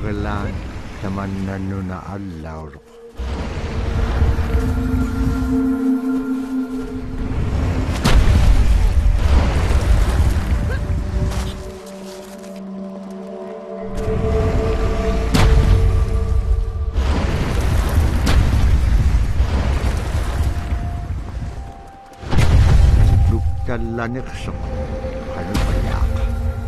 Magellan tamananuna allauruk. Luktallaniqsuq qalupayaqa.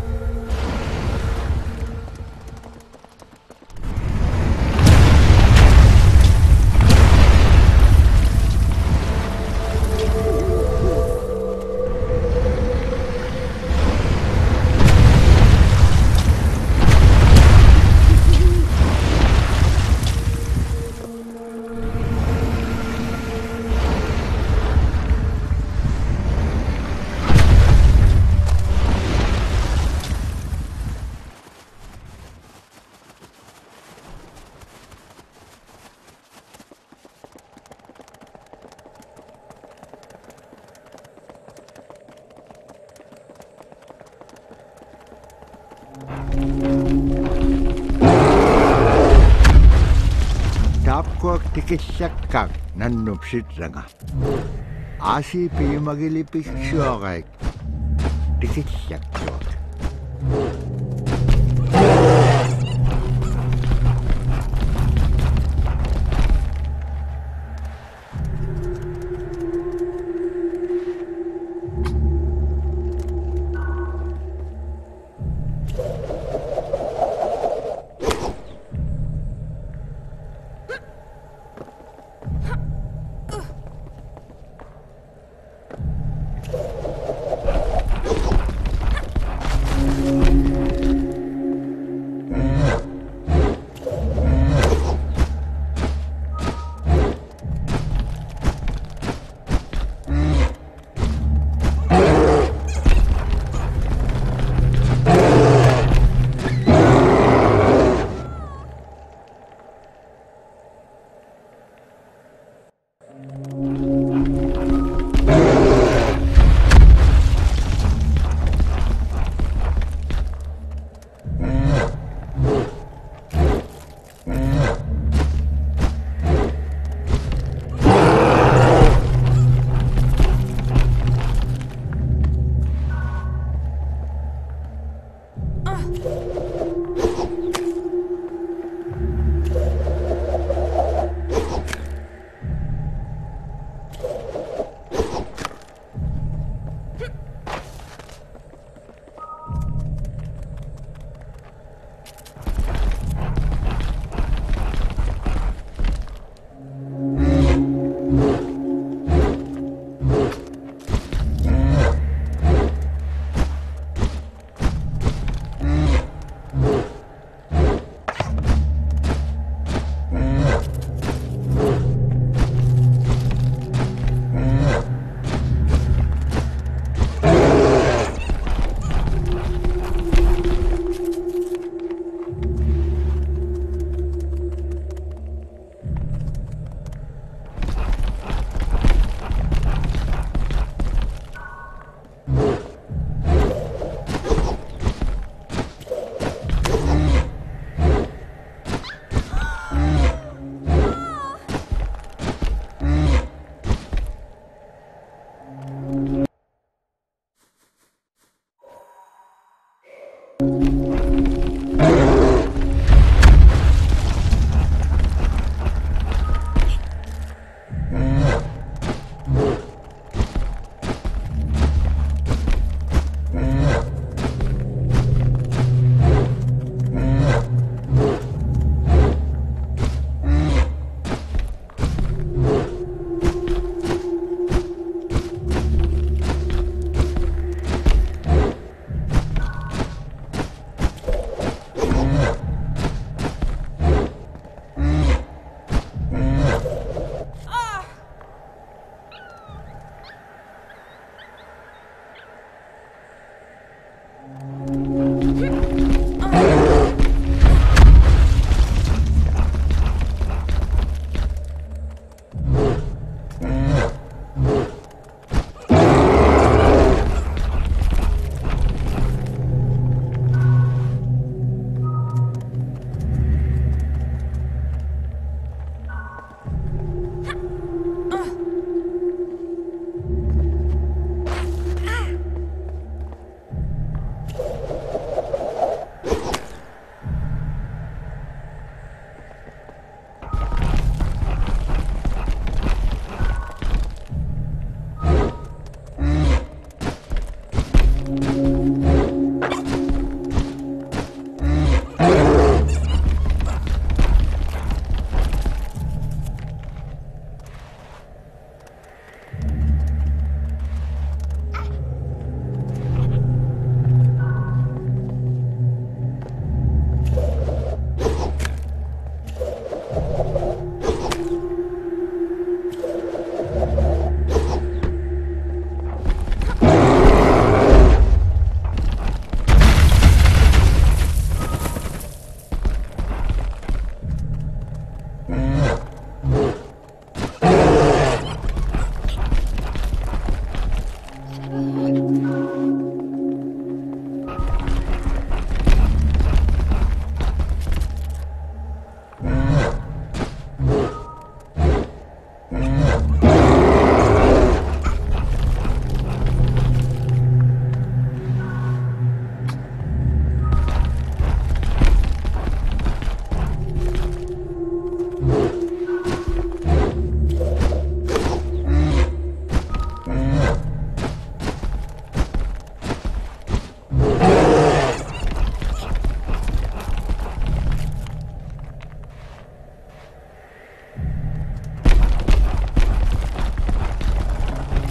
Tapkuak tikissakkaak nannupsitranga. Asi piimagilipiksuaqaik tikissakkuak.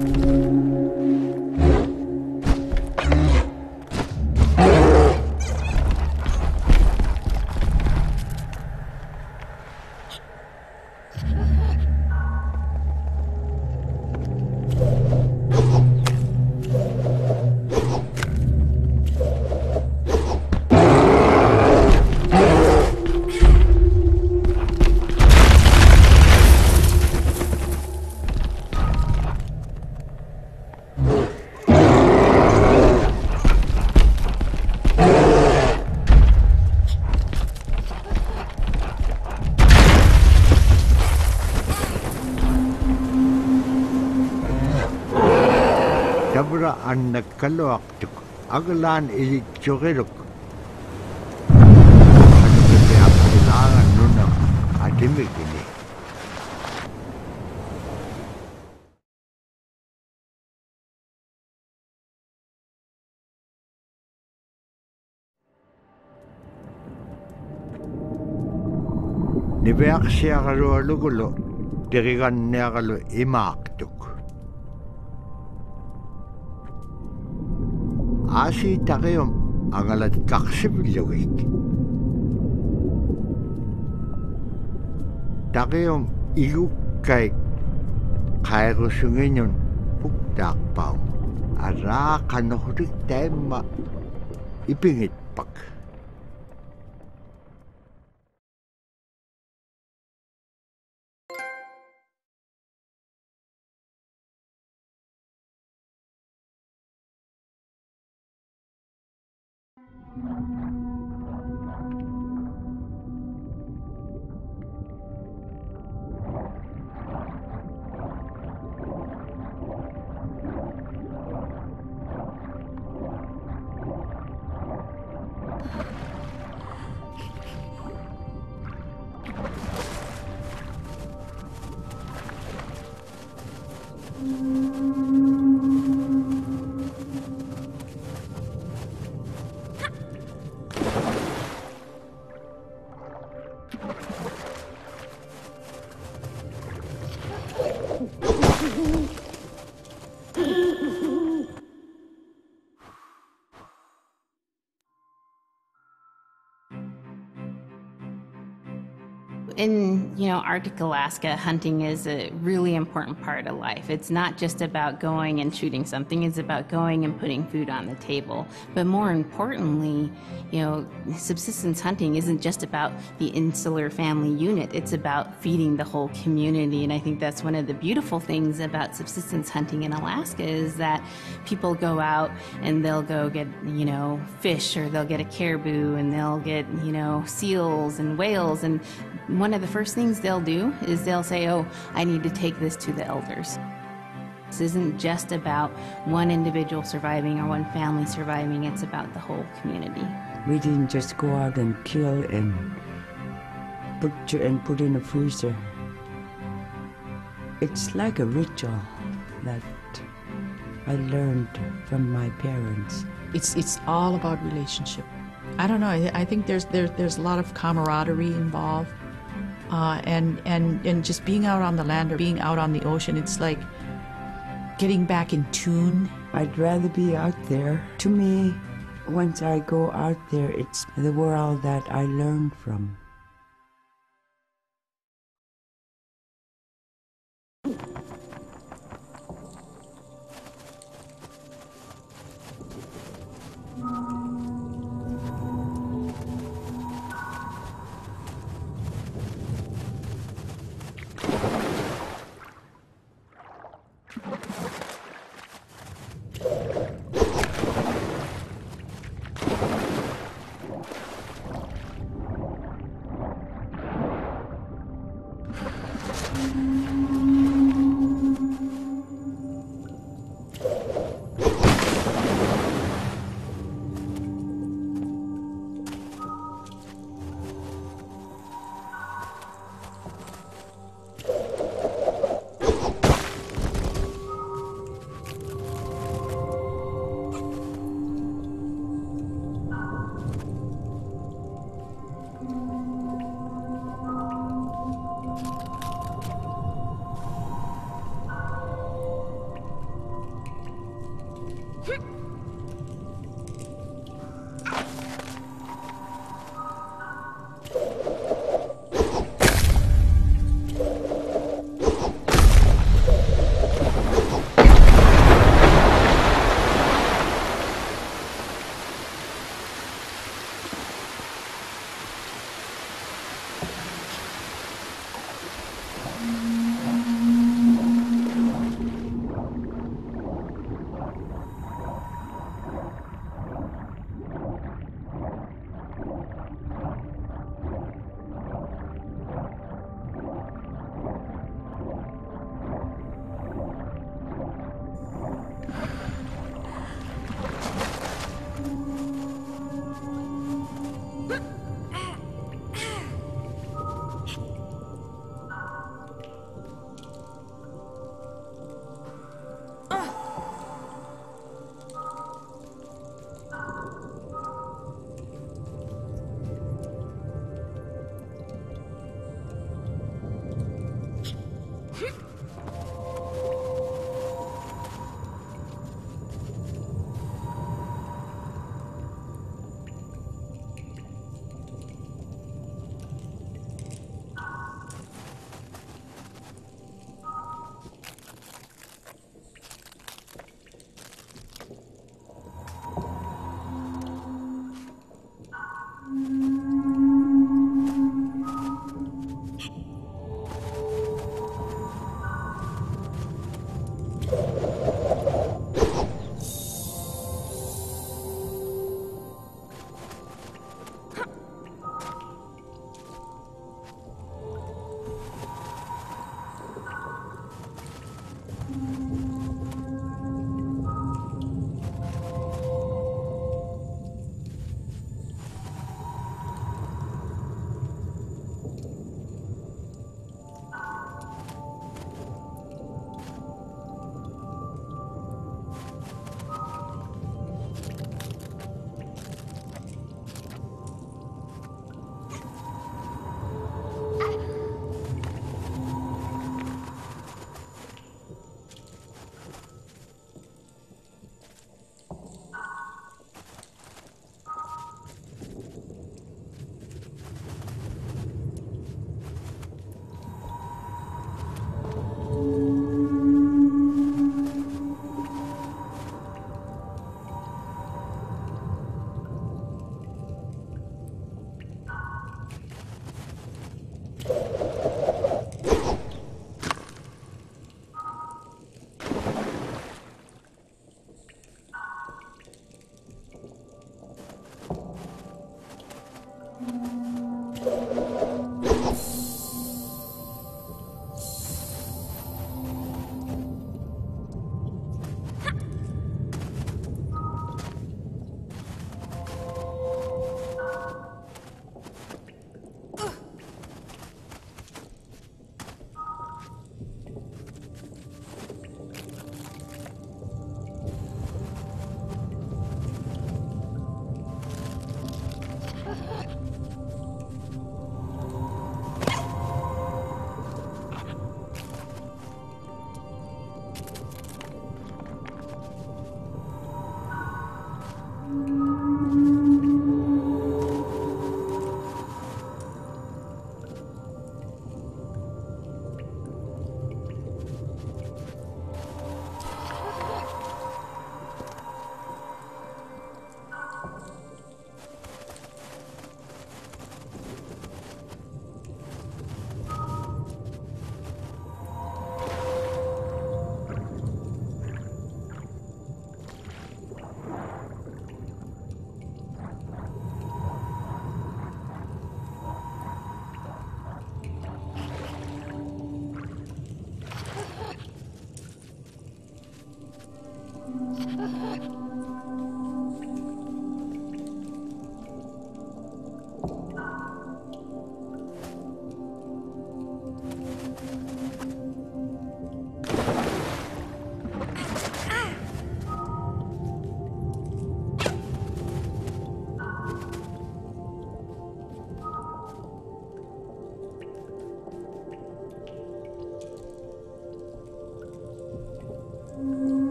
Dabra an nagkaluaktuk, aglan ilitsuriluk. Ano kaya kailangan nun ang adimig ini? Nibeak siya kalualugulo, dirigan niya kalu imaaktuk. Asi takayom ang alat kaksibilawik. Takayom ilukay kairusungin yun puktakpaw. Ara kanohurik tema ipingit pag. In, Arctic Alaska, hunting is a really important part of life. It's not just about going and shooting something, it's about going and putting food on the table. But more importantly, subsistence hunting isn't just about the insular family unit, it's about feeding the whole community. And I think that's one of the beautiful things about subsistence hunting in Alaska is that people go out and they'll go get, fish, or they'll get a caribou, and they'll get, seals and whales. And one of the first things they'll do is they'll say, oh, I need to take this to the elders. This isn't just about one individual surviving or one family surviving, it's about the whole community. We didn't just go out and kill and put in a freezer. It's like a ritual that I learned from my parents. It's all about relationship. I don't know, I think there's a lot of camaraderie involved. And just being out on the land or being out on the ocean, it's like getting back in tune. I'd rather be out there. To me, once I go out there, it's the world that I learned from.